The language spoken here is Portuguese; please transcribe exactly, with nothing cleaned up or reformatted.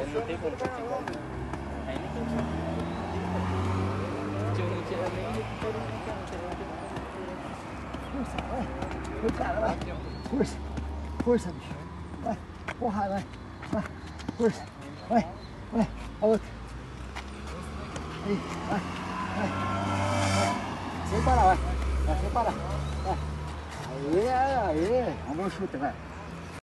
não tem como ficar. Aí não tem como. Eu não tira nem recupero brincando. Força, vai. Vai, cara, vai. Força. Força, bicho. Vai. Porra, vai. Vai. Força. Vai. Vai. A outra. Aí, vai. Vai. Vai. Sem parar, vai. Vai, sem parar. Vai. Aê, aê. Vamos dar um chute, vai.